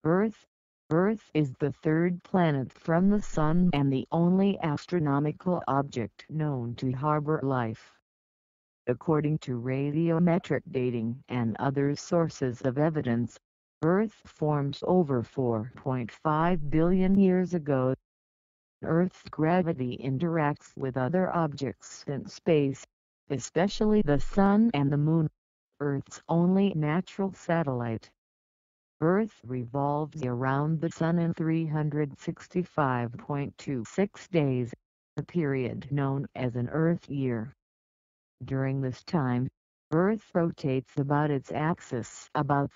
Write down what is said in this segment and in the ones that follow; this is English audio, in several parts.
Earth. Earth is the third planet from the Sun and the only astronomical object known to harbor life. According to radiometric dating and other sources of evidence, Earth formed over 4.5 billion years ago. Earth's gravity interacts with other objects in space, especially the Sun and the Moon, Earth's only natural satellite. Earth revolves around the Sun in 365.26 days, a period known as an Earth year. During this time, Earth rotates about its axis about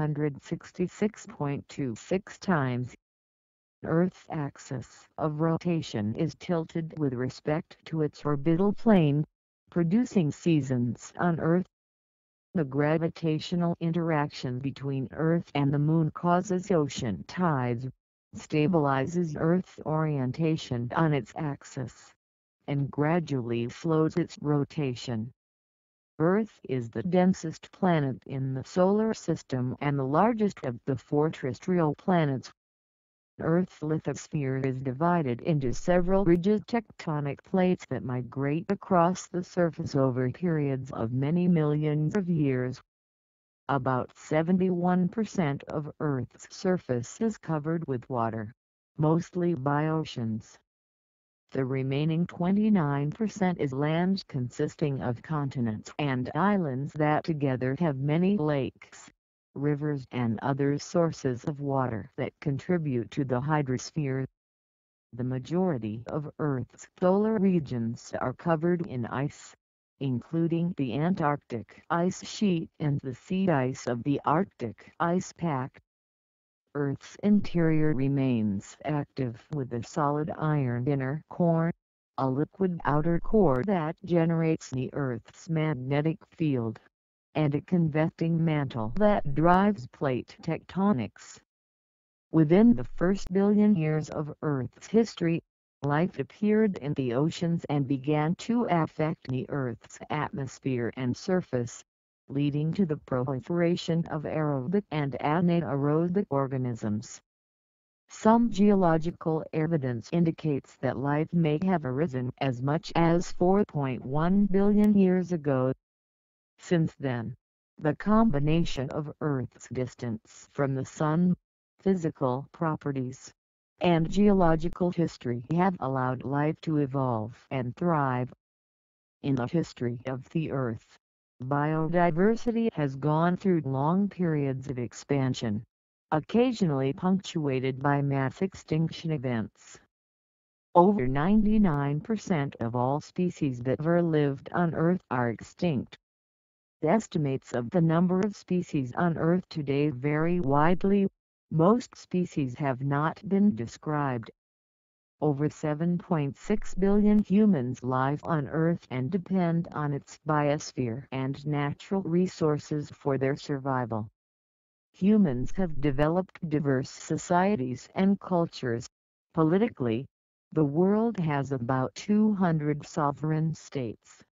366.26 times. Earth's axis of rotation is tilted with respect to its orbital plane, producing seasons on Earth. The gravitational interaction between Earth and the Moon causes ocean tides, stabilizes Earth's orientation on its axis, and gradually slows its rotation. Earth is the densest planet in the Solar System and the largest of the four terrestrial planets. Earth's lithosphere is divided into several rigid tectonic plates that migrate across the surface over periods of many millions of years. About 71% of Earth's surface is covered with water, mostly by oceans. The remaining 29% is land consisting of continents and islands that together have many lakes, rivers and other sources of water that contribute to the hydrosphere. The majority of Earth's polar regions are covered in ice, including the Antarctic ice sheet and the sea ice of the Arctic ice pack. Earth's interior remains active with a solid iron inner core, a liquid outer core that generates the Earth's magnetic field, and a convecting mantle that drives plate tectonics. Within the first billion years of Earth's history, life appeared in the oceans and began to affect the Earth's atmosphere and surface, leading to the proliferation of aerobic and anaerobic organisms. Some geological evidence indicates that life may have arisen as much as 4.1 billion years ago. Since then, the combination of Earth's distance from the Sun, physical properties, and geological history have allowed life to evolve and thrive. In the history of the Earth, biodiversity has gone through long periods of expansion, occasionally punctuated by mass extinction events. Over 99% of all species that ever lived on Earth are extinct. The estimates of the number of species on Earth today vary widely. Most species have not been described. Over 7.6 billion humans live on Earth and depend on its biosphere and natural resources for their survival. Humans have developed diverse societies and cultures. Politically, the world has about 200 sovereign states.